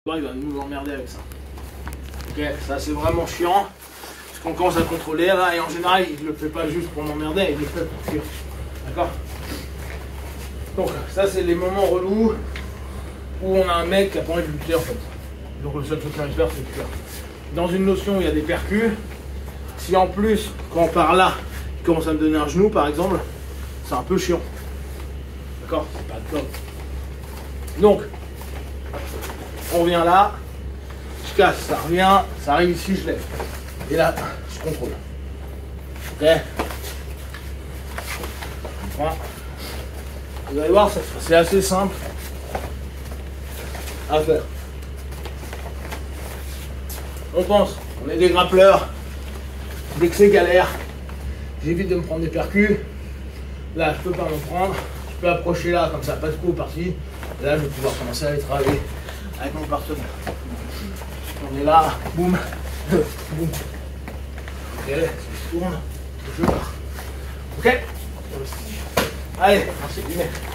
Il va nous emmerder avec ça. Ok, ça c'est vraiment chiant. Parce qu'on commence à contrôler là, et en général il le fait pas juste pour m'emmerder, il le fait pour fuir. D'accord? Donc ça c'est les moments relous où on a un mec qui a pas envie de lutter en fait. Donc le seul truc qu'il a envie de faire c'est de fuir. Dans une notion où il y a des percus, si en plus quand par là il commence à me donner un genou par exemple, c'est un peu chiant. D'accord? C'est pas top. Donc on vient là, je casse, ça revient, ça arrive ici, je lève. Et là, je contrôle. Ok. Voilà. Vous allez voir, c'est assez simple à faire. On pense, on est des grappleurs. Dès que c'est galère, j'évite de me prendre des percus. Là, je peux pas m'en prendre. Je peux approcher là, comme ça, passe coup par-ci. Et là, je vais pouvoir commencer à aller travailler avec mon partenaire. On est là, boum, boum. Ok, je tourne, je pars. Ok. Allez, merci.